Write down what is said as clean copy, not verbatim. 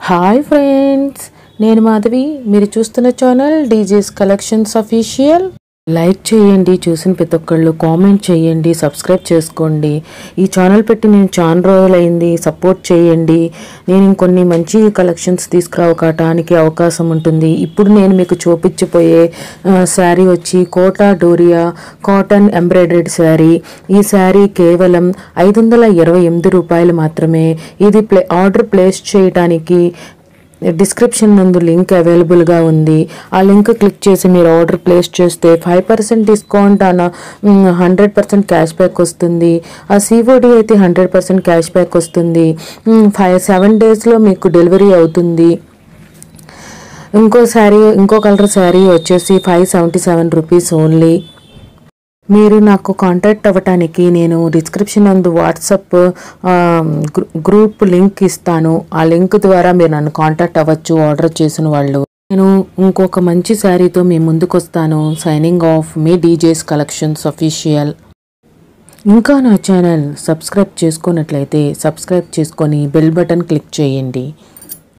Hi friends, నేను మాధవి. మీరు చూస్తున్న channel DJs collections official. Like చేయండి, చూసిన ప్రతి ఒక్కళ్ళు కామెంట్ చేయండి, సబ్స్క్రైబ్ చేసుకోండి. ఈ ఛానల్ పెట్టి నేను చాలా రోజులైంది, సపోర్ట్ చేయండి. నేను ఇంకొన్ని మంచి కలెక్షన్స్ తీసుకురావడానికి అవకాశం ఉంటుంది. ఇప్పుడు నేను మీకు చూపించబోయే శారీ వచ్చి కోటా డోరియా కాటన్ ఎంబ్రాయిడరీడ్ శారీ. ఈ శారీ కేవలం 528 రూపాయలు మాత్రమే. ఇది ఆర్డర్ ప్లేస్ చేయడానికి డిస్క్రిప్షన్ నందు లింక్ అవైలబుల్గా ఉంది. ఆ లింక్ క్లిక్ చేసి మీరు ఆర్డర్ ప్లేస్ చేస్తే 5% డిస్కౌంట్ అన్న 100% క్యాష్ బ్యాక్ వస్తుంది. ఆ సిఓడి అయితే 100% క్యాష్ బ్యాక్ వస్తుంది. 7 డేస్లో మీకు డెలివరీ అవుతుంది. ఇంకో కలర్ శారీ వచ్చేసి 577 రూపీస్ ఓన్లీ. మీరు నాకు కాంటాక్ట్ అవ్వటానికి నేను డిస్క్రిప్షన్ నందు వాట్సాప్ గ్రూప్ లింక్ ఇస్తాను. ఆ లింక్ ద్వారా మీరు నన్ను కాంటాక్ట్ అవ్వచ్చు. ఆర్డర్ చేసిన వాళ్ళు నేను ఇంకొక మంచి శారీతో మీ ముందుకు వస్తాను. సైనింగ్ ఆఫ్, మీ డీజేస్ కలెక్షన్స్ అఫీషియల్. ఇంకా నా ఛానల్ సబ్స్క్రైబ్ చేసుకున్నట్లయితే సబ్స్క్రైబ్ చేసుకొని బెల్ బటన్ క్లిక్ చేయండి.